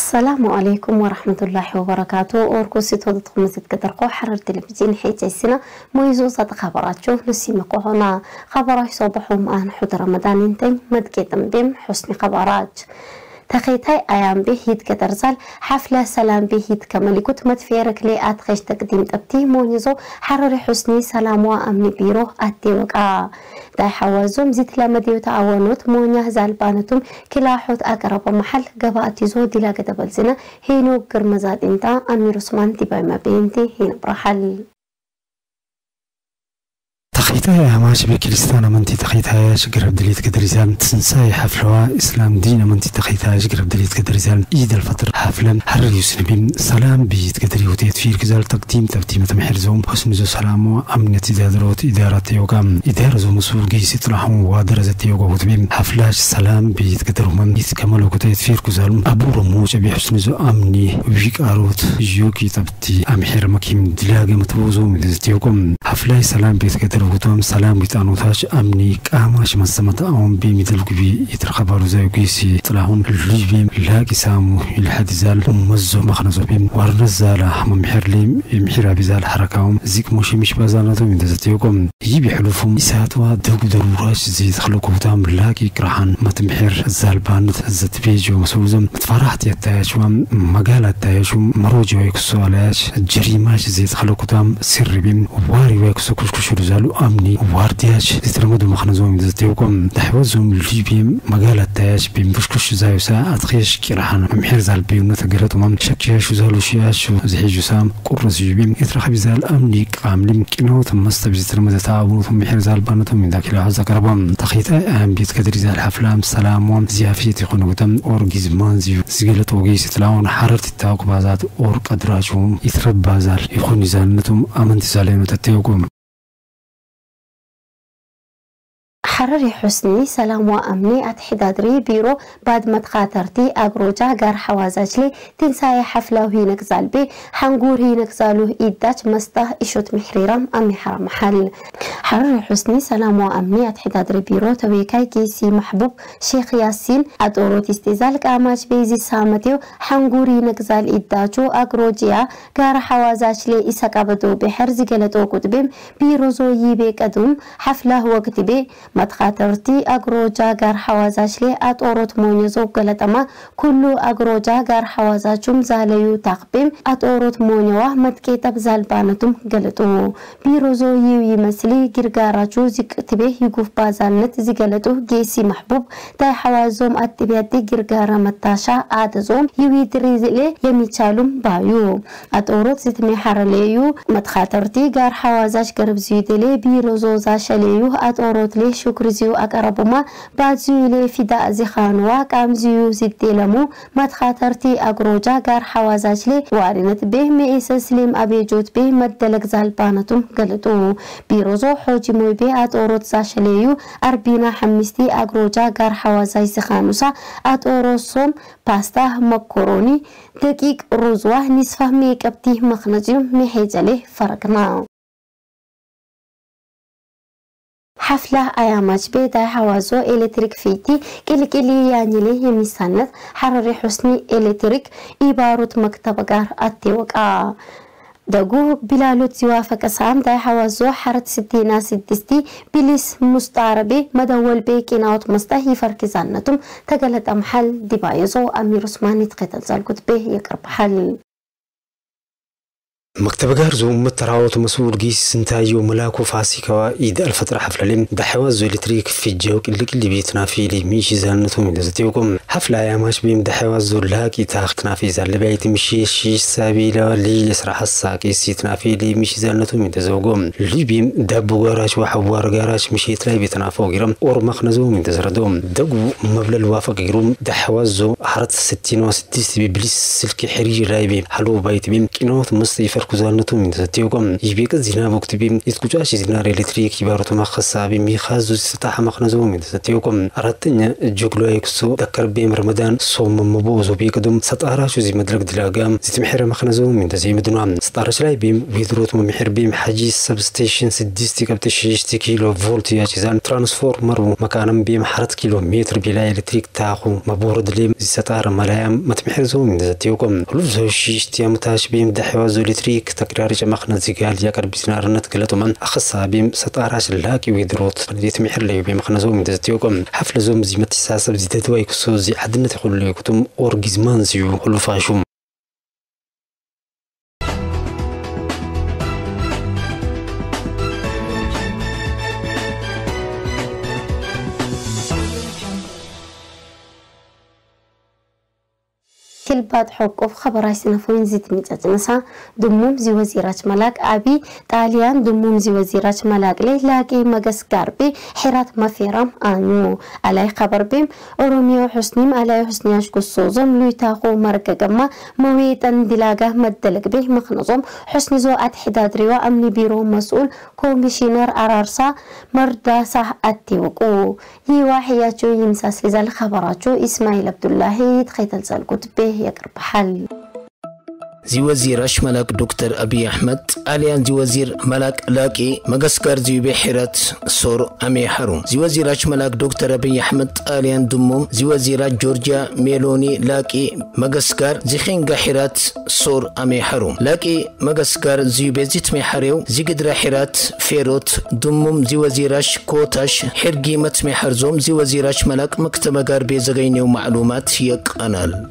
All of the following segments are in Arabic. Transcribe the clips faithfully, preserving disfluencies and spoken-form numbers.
السلام عليكم ورحمة الله وبركاته. أوركو سيتو دتكم ستكترقو حرر تلفزيون حيت السنة مويزو صد خبرات شوف نسيمكو هنا خبرات صباحو معن حد رمضان انتين مدكتم بيم حسن خبرات تخيتاي أيام بيهيد كترزال حفلة سلام بيهيد كملكوت مدفيرك لي أتخيش تقديم تبتي مونيزو حرر حسني سلام وأمن بيرو أتيوكا داي حوازوم زيت لامديو تعاونوت مونيا زالبانتم كلا حوت أقرب محل قباتيزو ديلا قدبالزنا هينو قرمزات انتا أمير عثمان تباي ما بينتي هين برحل تخيتها ماشي بكريستانا منتي تخيتها شقرب دليت كدريزان تنساي حفلة إسلام دينا منتي تخيتها شقرب دليت كدريزان إيد الفطر حفلا حرر يسلمين سلام بيت كدري وتيت فير كزال تقديم تبتيمة محرزوم حسن زو سلام وأمنية إدارات إدارة يوغام إدارة زو مسؤول جيسي طلعهم وادرة يوغا وتبين حفلاش سلام بيت كدرهم بيت كمال وكتيت فير كزال أبو رموش بحسن زو أمني ويك أروت يوكي تبتي أمحر مكيم دلاجة متوزو من يوغام حفلاش سلام بيت كدر وتوم سلام بيتانوتاش أمني كاماش مسمت أم بيمثل كبي يترخبارو زي كيسي طلعون اللي لاقي سامو الحد زال مزو مخنزو بيم ورنزالة ممحر لي محيرا بزال حركاهم زيك موشي مش بازالاتو من دزتيوكم يجيب حلوفهم إساتوا دوق ضروراش زيد خلوكو تام لاقي كرحان متمحر زال باند زت بيجو مسوزم متفرحت يتايشو مقالة تايشو مروجي ويكسو علاش جريماش زيد خلوكو تام سر بيم واري ويكسو كشكشو زالو أمني واردياش تترمدو مخنزوم دزتيوكم تحوزهم ليبيم مقالة تايش بيم بشكش زايو ساعة تخيش كيراحان ممحر زال بيونا تقراتو مام شكياش وزالو شياش وزحيجو سام قرص جيبيم يترخب زال أمني قاملم كينو تمست بزترمد تعاونو ممحر زال بانتو من ذاك العزة قربام تخيتا أم بيت كدري زال حفلام سلامون زيافيتي خنو تم أورجيز مانزيو زيجلت وجيس تلاون حررت التاوك بازات أور قدراجهم يترب بازال يخوني زالنتم أمنت زالينو تتيوكم حرري حسني سلام وأمني أتحدادري بيرو بعد ما تخاطرتي أقروجا قار حوازاجلي تنساي حفلة وهي نكزال بي حنقور هي نكزالو إيداج مسته إشوت محريرم أمي حرم محل حرري حسني سلام وأمني أتحدادري بيرو تويكاي كيسي محبوب شيخ ياسين أدورو تستيزال كاماج بيزي سامتيو حنقور هي نكزال إيداجو أقروجيا قار حوازاجلي إساقابدو بحرزي قلتو كتبهم بيروزو يبيك أدوم حفلة وقت بي متخاطرتي أقروجا قار حوازاشلي أطورت مونيزو قلتما كلو أقروجا قار حوازاشم زاليو تقبيم أطورت مونيوه متكيتب زالبانتم قلتو بيروزو يو يمسلي قرقاراجو زيكتبه يقوف بازالنت زيقلتو جيسي محبوب تاي حوازوم أتبياتي قرقارا متاشا آدزوم يوي دريزلي يميشالوم بايو أطورت زيتمي حرليو متخاطرتي قار حوازاش قرب زيدلي بيروزو زاشليو أطورت لي شكرزيو أقربما بعدزيو لي فداء زخانوا كامزيو زدلمو متخاطرتي أقروجا قار حوازاجلي وارنت به مئيس سليم أبي جوت به مدلق زالبانتم قلتو بيروزو حوجي موي به أطوروت زاشليو أربينا حمستي أقروجا قار حوازاج زخانوسا أطوروسوم باستا مكوروني دقيق روزوه نصفه ميكبتي مخنجيو ميحيجالي فرقنا حفلة أياماج بيدا حوازو إلكتريك فيتي كيلي كيلي يعني ليه يميسانت حرري حسني إلكتريك إباروت مكتب قار أتيوكا دقو بلالوت زوافك سام دا حوازو حرت ستينا ستستي بليس مستعربي مدول بيكيناوت مستهي فركزانتم تقلت أمحل دبايزو أمير عثمان يتقتل زالكوت بيه يقرب حل مكتب جارزو متراوت مسؤول جيس سنتايو ملاكو فاسيكا إيد الفترة حفلة لين دحواز إلكتريك في الجوك اللي اللي بيتنا في لي ميشي زالنتو من دزتيوكم حفلة يا ماش بيم دحواز لاكي تاخنا في زال بيت مشي شيش سابيلا لي يسرح الساكي سيتنا في لي ميشي زالنتو من دزوكم اللي بيم دابو جراش وحوار جراش مشي تلاقي بيتنا فوق جرام اور مخنزو من دزردوم دقو مبلغ الوافق جروم دحوازو حرت ستين وستين ببليس سلكي حريج رايبي حلو بيت بيم كينوت مستيفر كوزانتو من ستيوكم يبيك زينا وقت بيم يتكوجاش زينا إلكتريك يبارو ما خصها بيم يخازو ستاح مخنزو من ستيوكم أردتني جوكلو يكسو ذكر بيم رمضان صوم مبوز وبيقدم ستاراشو زي مدرك دلاقام زي محير مخنزو من زي مدنوام ستارش لاي بيم ويدروت محير بيم حاجي سبستيشن سديستي كبتشيشتي كيلو فولت يا جزان ترانسفورمر مكانم بيم حرت كيلومتر بلا إلكتريك تاخو مبورد لي ستار ملايم ما تمحرزو من ذاتيوكم لفزو شيشتي متاش بيم دحوازو إلكتريك تكرار جمخنا زيقال يكر بسنار نتقلتو من أخصها بيم ستاراش اللاكي ويدروت ديت محر لي بيم خنزو من ذاتيوكم حفل زوم زي متساسب زي تدواي كسو زي عدنا تقول لي كتم أورجزمان زيو كلو فاشوم كل بعد حقوق خبراي سنفون زيت ميتات نسا دموم زي وزيرات ملاك أبي طاليان دموم زي وزيرات ملاك لي لاقي مقس قاربي حيرات مفيرام آنو علي خبر بيم أروميو حسنيم علي حسنياش قصوزم لو يتاقو مرقا قما مويتان دلاقه مدلق به مخنظم حسني زو أتحداد ريوا أمني بيرو مسؤول كوميشنر أرارسا مرداسة أتيوكو يواحياتو يمساس لزال خبراتو إسماعيل عبد الله تخيط الزال كتبه يقرب حل زي وزير أشملك دكتور أبي أحمد آليان زي وزير ملك لاكي مغسكر زي بحيرات سور أمي حروم زي وزير أشملك دكتور أبي أحمد آليان دموم زي وزير جورجيا ميلوني لاكي مغسكر زي خين حيرات سور أمي حروم لاكي مغسكر زي بيزيت ميحريو زي قدر حيرات فيروت دموم زي وزيراش كوتاش حرقي متمي حرزوم زي وزيراش ملك مكتب غاربي زغيني ومعلومات يك أنال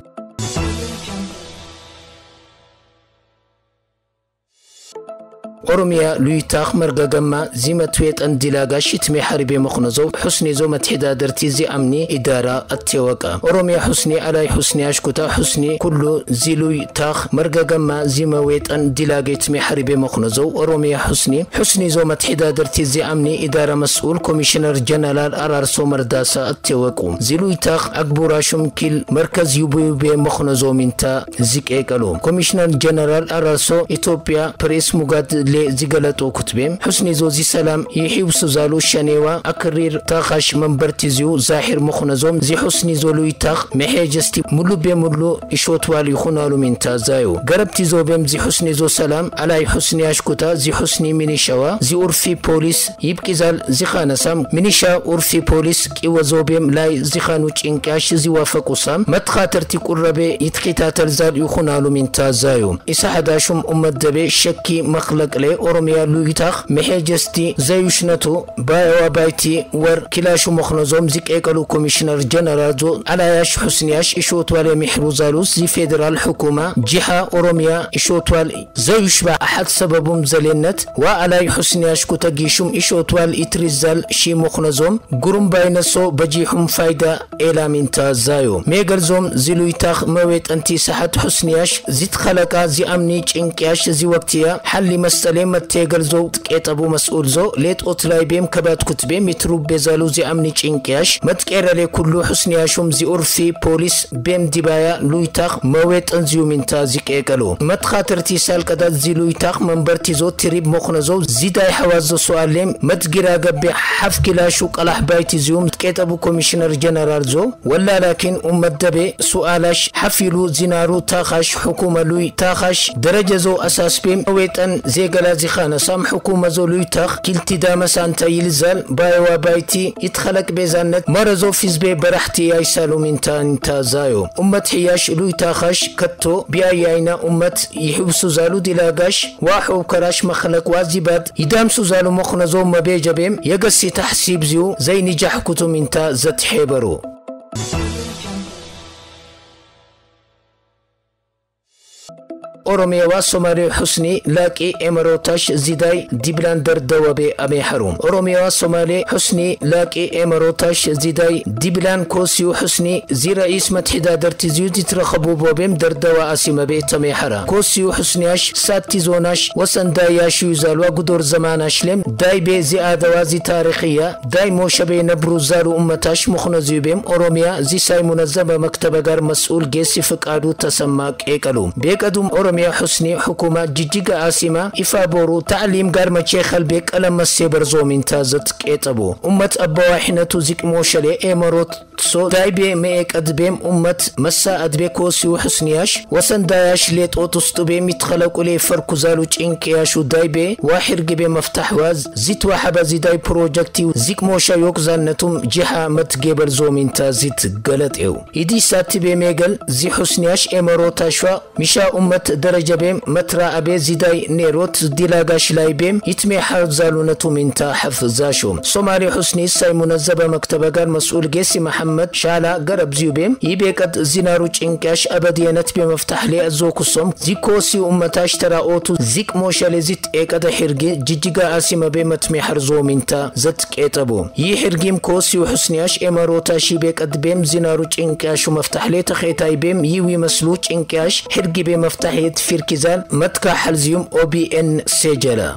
أوروميا لويتاخ مرقا قما زي ما تويت أن دلاغا شتمي حربي مخنزو حسني زو متحدا درتي زي أمني إدارة التوقع أوروميا حسني علي حسني أشكتا حسني كله زي لويتاخ مرقا قما زي ما ويت أن دلاغا يتمي حربي مخنزو أوروميا حسني حسني زو متحدا درتي زي أمني إدارة مسؤول كوميشنر جنرال أرارسو مرداسة التوقع زي لويتاخ أكبر شمكل مركز يبو يبي مخنزو منتا زيك إيكالو كوميشنر جنرال أرارسو إثيوبيا بريس مقاد زيغلاتو كتبهم حسني زوزي سلام يحيو سوزالو شانيوا أكرير تاخش منبرتزيو زاحر مخنزوم زي حسني زولو يتاخ محيجستي ملو بملو إشوتوالي خنالو من تازايو قربتي زوبهم زي حسني زو سلام على حسني أشكتا زي حسني منيشوا زي أورفي بوليس يبكي زال زي خانسام منيشا أورفي بوليس كيوا زوبهم لاي زي خانو چنكاش زي وافقو سام متخاطرتي قربي يتخيتا تلزال يخنالو من تازايو إسا حداشم أمد دبي شكي مخلق لي أوروميا لويتاخ محيجستي زيوشنتو بايوا بايتي ور كلاشو مخنزوم زيك ايكالو كوميشنر جنرال زو علاياش حسنياش إشوتوالي محروزالوس زي فيدرال حكومة جهة أوروميا إشوتوال زيوشبع أحد سببهم زلينت وعلاي حسنياش كتاقيشم إشوتوال إترزال شي مخنزوم قرم باينسو بجيحم فايدة إلا من تازايو ميغرزوم زي لويتاخ مويت انتي سحت حسنياش زيت خلقا زي أمني چنكياش زي وقتيا حلي مسألة متيجر زو تكيت أبو مسؤول زو ليت أطلع بيم كبات كتبه متروب بزالو زي أمني چنكياش متكير لي كله حسنياشم زي أورفي بوليس بيم دبايا لويتاخ مويت أنزيو من تازيك إيكالو متخاطرتي سال كدات زي لويتاخ منبرتي زو تريب مخنزو زي داي حوازو سؤاليم متقرا قبي حف كلاشوك الأحبايتي زيوم تكيت أبو كوميشنر جنرال زو ولا لكن أمد دبي سؤالاش حفلو زينارو تاخش حكومة لوي تاخش درجة زو أساس بيم مويت أن زي قلازي خانة سام حكومة زولوي تاخ كلتي داما سانتا يلزال بايوا بايتي يتخلق بيزانت مرزو فيز بي برحتي يايسالو من تان تازايو أمت حياش لوي تاخش كتو بيايينا أمت يحبسو زالو دلاغاش واحو كراش مخلق وازيباد يدامسو زالو مخنزو مبيجبهم يقسي تحسيب زيو زي نجاح كتو من تا زت حيبرو أوروميا وصومالي حسني لاكي إماروتاش زيداي ديبلاندر دوابي أمي حروم أوروميا وصومالي حسني لاكي إماروتاش زيداي ديبلان كوسيو حسني زي رئيس متحدة درتزيو دي ترخبو بوبيم در دوا أسيما بيت أمي حرا كوسيو حسنياش ساتي زوناش وسنداياش يوزال وقدور زماناش لم داي بي زي آدوازي تاريخية داي موشبي نبروزارو أمتاش مخنزيو بيم أوروميا زي ساي منظمة مكتبة غار مسؤول جيسي فقادو تسماك إيكالو بيكادوم أوروميا أورميا حسني حكومة جيجيغا آسيما إفابورو تعليم غارما تشيخل بيك ألم السيبر زومين تازت كيتابو أمة أبواحنا تزيك موشلي إماروت سو دايبي ميك أدبيم أمة مسا أدبيكو سيو حسنياش وسن داياش ليت أوتوستو بي متخلقو لي فرقو زالو چينكياشو دايبي واحر جبي مفتح واز زيت وحبا زيداي بروجكتي زيك موشا يوكزان نتوم جيحا متجبر زومين تازيت غلط إيو إدي ساتي بي ميغل زي حسنياش إماروتاشوا مشا أمة درجة بيم مترا أبي زيداي نيروت ديلاغاش لاي بيم يتمي حرد زالو نتوم انتا حفظاشو سومالي حسني ساي منزبا مكتبا غار مسؤول جيسي محمد شالا غرب زيو بيم يبيكت زينارو چنكاش أبديانت بمفتح لي أزوكو سوم زيكوسي أمتاش ترا أوتو زيك موشا لزيت إيكادا حرقي جيجيغا آسيما بيمتمي حرزو منتا زتك إيتابو يي حرقيم كوسي وحسنياش إماروتاشي بيكت بيم زينارو چنكاش ومفتح لي تخيتاي بيم يوي مسلو چنكاش حرقي بمفتح يد فيركزان متكا حلزيوم أو بي إن سجلا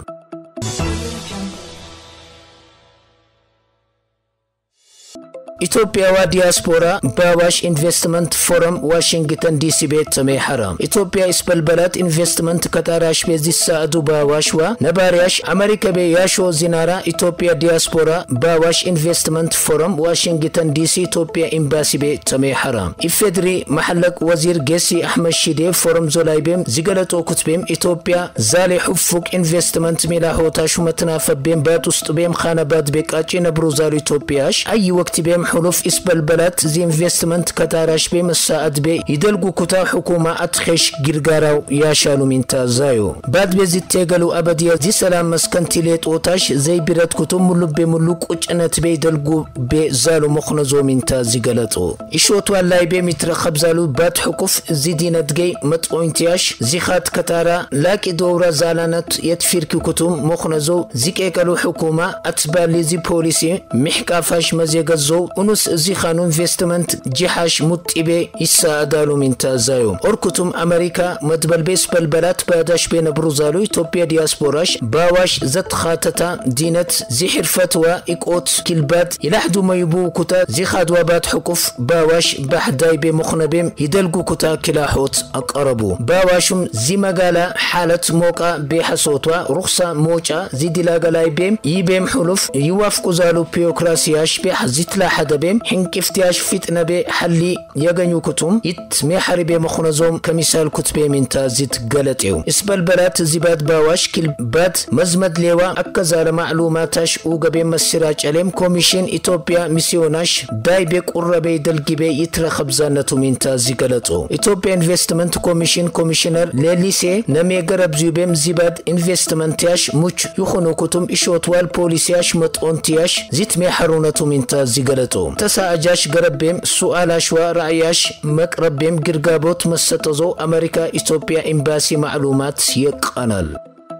إثيوبيا ودياسبورا باواش إنفستمنت فورم واشنطن دي سي بيت سمي حرام إثيوبيا إسبل بلد إنفستمنت كتاراش بيزي الساعدو باواش و نبارياش أمريكا بياشو زينارا إثيوبيا دياسبورا باواش إنفستمنت فورم واشنطن دي سي إثيوبيا إمباسي بيت سمي حرام إفدري محلك وزير جيسي أحمد شيدي فورم زولايبيم زيغالتو كتبيم إثيوبيا زالي حفوك إنفستمنت ميلاحو تاشو متنافب بيم باتوست بيم خانبات بيكاتي نبروزالو إثيوبياش أي وقت بيم حلوف إسبل بلد زي انفستمنت كتاراش بي مساعد بي يدلقو كتا حكومة أتخش جرقاراو ياشالو من تازايو بعد بيزي تيغلو أبدية زي سلام مسكنتيليت اوتاش زي بيرد كتو ملوب بي ملوك وچنت بي يدلقو بي زالو مخنزو من تازي غلطو إشوتو اللاي بي مترخب زالو بعد حكوف زي دينت جي متقوينتياش زي خات كتارا لاكي دورا زالانت يتفيركو كتو مخنزو زي كيكالو حكومة أتبالي زي بوليسي محكافاش مزيغزو ونس زي خانو انفستمنت جيحاش متبه يساعدالو من تازايو أركتم أمريكا مدبل بيس بالبلات باداش بين بروزالو إثيوبيا دياسبوراش باواش زت خاتتا دينت زي حرفتوا إكوت كلبات يلحدو ما يبو كتا زي خادوا بات حكف باواش بحداي بمخنبيم يدلقو كتا كلاحوت أقربو بawashum zimagala حالة موقع بحصوتوا رخصة موجة زي دلاغالاي بيم يبيم حلف يوافقو زالو بيوكراسياش بحزيت لا حدا بيم حنك افتياش فتنة بحلي يغنيو كتوم يتمي حربي مخنزوم كمثال كتبه من تازيت غلطيو اسبال بلات زيبات باواش كل بات مزمد ليوا اكزال معلوماتاش اوغبي مسراج علم كوميشن إثيوبيا ميسيوناش داي بيك قربي دلقبي يترخب زانتو من تازي غلطو إثيوبيا انفستمنت كوميشن كوميشنر لليسي نمي غرب زيبم زيبات انفستمنتياش موچ يخونو كتوم إشوتوال بوليسياش متونتياش زيتمي حرونتو من تازي غلطو تساعجاش غربيم سؤالاش ورعياش مقربيم غرغابوت مستتزو أمريكا إثيوبيا إمباسي معلومات يقنال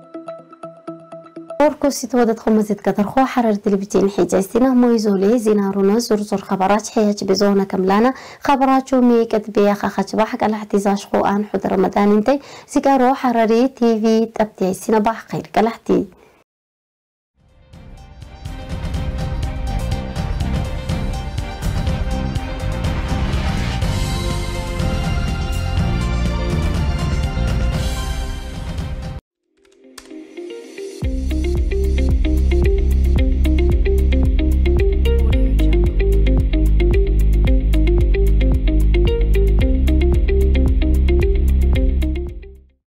أوركوسي تودت خمسة كتر خو حرر تلفزيون حجازتنا مويزولي زينارونا زرزر خبرات حياج بزونا كملانا خبرات شومي كتبيا خاخش بحق على احتزاج قوان حد رمضان انتي سيكارو حرري تي في تبتي سينا بح خير كالحتي